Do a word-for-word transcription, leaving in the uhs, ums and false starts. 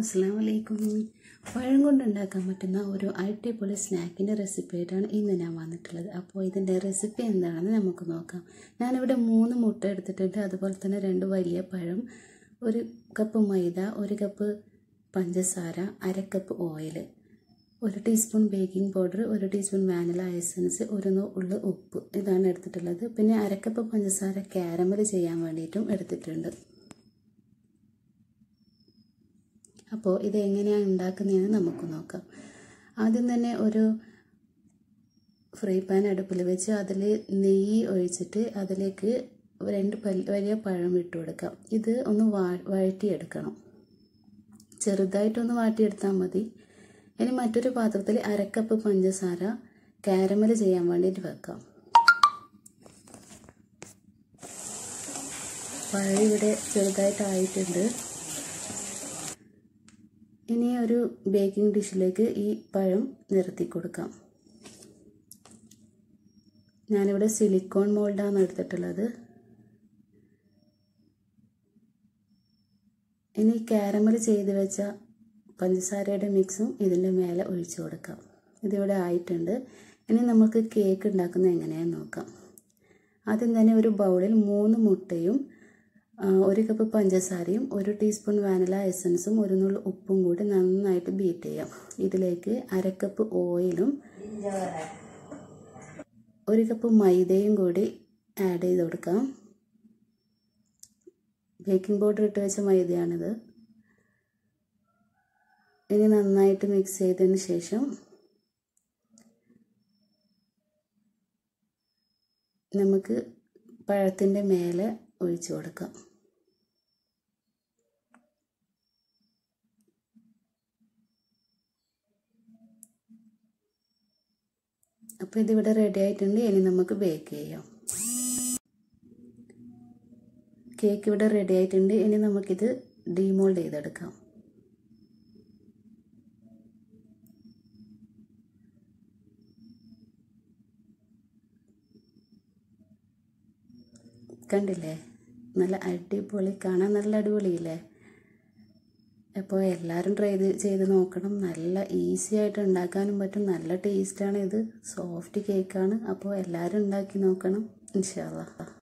അസ്സലാമു അലൈക്കും. പഴം കൊണ്ടുണ്ടാക്കാൻ പറ്റുന്ന ഒരു അടിപൊളി സ്നാക്കിൻ്റെ റെസിപ്പി ആയിട്ടാണ് ഇന്ന് ഞാൻ വന്നിട്ടുള്ളത്. അപ്പോൾ ഇതിൻ്റെ റെസിപ്പി എന്താണെന്ന് നമുക്ക് നോക്കാം. ഞാനിവിടെ മൂന്ന് മുട്ട എടുത്തിട്ടുണ്ട്. അതുപോലെ തന്നെ രണ്ട് വലിയ പഴം, ഒരു കപ്പ് മൈദ, ഒരു കപ്പ് പഞ്ചസാര, അര കപ്പ് ഓയിൽ, ഒരു ടീസ്പൂൺ ബേക്കിംഗ് പൗഡർ, ഒരു ടീസ്പൂൺ വാനില എസൻസ്, ഒരു നുള്ളു ഉപ്പ്, ഇതാണ് എടുത്തിട്ടുള്ളത്. പിന്നെ അര കപ്പ് പഞ്ചസാര കാരമൽ ചെയ്യാൻ വേണ്ടിയിട്ടും എടുത്തിട്ടുണ്ട്. അപ്പോൾ ഇത് എങ്ങനെയാണ് ഉണ്ടാക്കുന്നതെന്ന് നമുക്ക് നോക്കാം. ആദ്യം തന്നെ ഒരു ഫ്രൈ പാൻ അടുപ്പിൽ വെച്ച് അതിൽ നെയ്യ് ഒഴിച്ചിട്ട് അതിലേക്ക് രണ്ട് വലിയ പഴം ഇട്ട് കൊടുക്കാം. ഇത് ഒന്ന് വാ വഴറ്റിയെടുക്കണം. ചെറുതായിട്ടൊന്ന് വാട്ടിയെടുത്താൽ മതി. ഇനി മറ്റൊരു പാത്രത്തിൽ അരക്കപ്പ് പഞ്ചസാര കാരമൽ ചെയ്യാൻ വേണ്ടിയിട്ട് വെക്കാം. പഴം ഇവിടെ ചെറുതായിട്ടായിട്ടുണ്ട്. ഇനി ഒരു ബേക്കിംഗ് ഡിഷിലേക്ക് ഈ പഴം നിരത്തി കൊടുക്കാം. ഞാനിവിടെ സിലിക്കോൺ മോൾഡാണ് എടുത്തിട്ടുള്ളത്. ഇനി കാരമൽ ചെയ്ത് വെച്ച പഞ്ചസാരയുടെ മിക്സും ഇതിൻ്റെ മേലെ ഒഴിച്ചു കൊടുക്കാം. ഇതിവിടെ ആയിട്ടുണ്ട്. ഇനി നമുക്ക് കേക്ക് ഉണ്ടാക്കുന്നത് എങ്ങനെയാണെന്ന് നോക്കാം. ആദ്യം തന്നെ ഒരു ബൗളിൽ മൂന്ന് മുട്ടയും ഒരു കപ്പ് പഞ്ചസാരയും ഒരു ടീസ്പൂൺ വാനില എസൻസും ഒരു നുള്ളു ഉപ്പും കൂടി നന്നായിട്ട് ബീറ്റ് ചെയ്യാം. ഇതിലേക്ക് അര കപ്പ് ഓയിലും ഒരു കപ്പ് മൈദയും കൂടി ആഡ് ചെയ്ത് കൊടുക്കാം. ബേക്കിംഗ് പൗഡർ ഇട്ട് വെച്ച മൈദയാണിത്. ഇനി നന്നായിട്ട് മിക്സ് ചെയ്തതിന് ശേഷം നമുക്ക് പഴത്തിൻ്റെ മേലെ ഒഴിച്ചു കൊടുക്കാം. അപ്പോൾ ഇതിവിടെ റെഡി ആയിട്ടുണ്ട്. ഇനി നമുക്ക് ബേക്ക് ചെയ്യാം. കേക്ക് ഇവിടെ റെഡി ആയിട്ടുണ്ട്. ഇനി നമുക്കിത് ഡീമോൾഡ് ചെയ്തെടുക്കാം. കണ്ടില്ലേ, നല്ല അടിപൊളി, കാണാൻ നല്ല അടിപൊളിയില്ലേ. അപ്പോൾ എല്ലാവരും ട്രൈ ചെയ്ത് നോക്കണം. നല്ല ഈസി ആയിട്ട് ഉണ്ടാക്കാനും പറ്റും. നല്ല ടേസ്റ്റാണ്. ഇത് സോഫ്റ്റ് കേക്കാണ്. അപ്പോൾ എല്ലാവരും ഉണ്ടാക്കി നോക്കണം ഇൻഷാ അല്ലാഹ്.